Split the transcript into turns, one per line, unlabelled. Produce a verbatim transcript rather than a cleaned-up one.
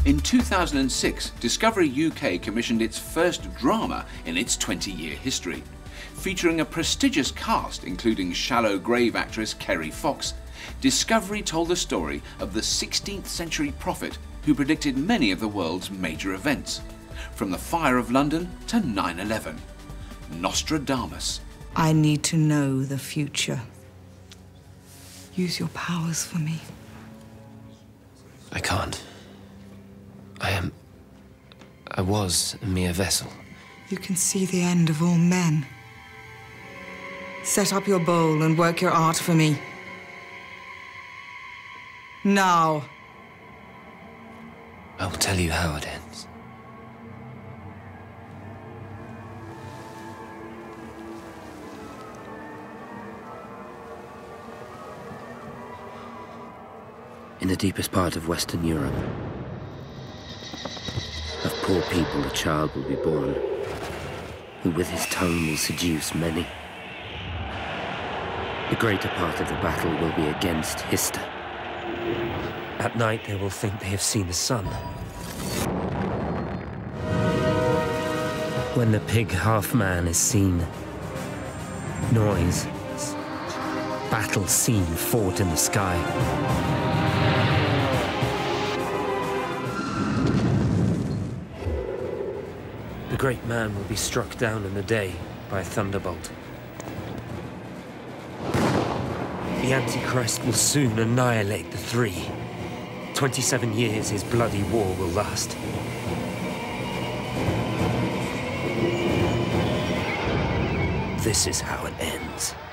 In two thousand six, Discovery U K commissioned its first drama in its twenty-year history. Featuring a prestigious cast including shallow grave actress Kerry Fox, Discovery told the story of the sixteenth century prophet who predicted many of the world's major events, from the fire of London to nine eleven. Nostrodamus.
I need to know the future. Use your powers for me.
I can't. I am... I was a mere vessel.
You can see the end of all men. Set up your bowl and work your art for me. Now.
I will tell you how it ends. In the deepest part of Western Europe, of poor people a child will be born, who with his tongue will seduce many. The greater part of the battle will be against Hista. At night they will think they have seen the sun. When the pig half-man is seen, noise, battle scene fought in the sky. The great man will be struck down in the day by a thunderbolt. The Antichrist will soon annihilate the three. Twenty-seven years his bloody war will last. This is how it ends.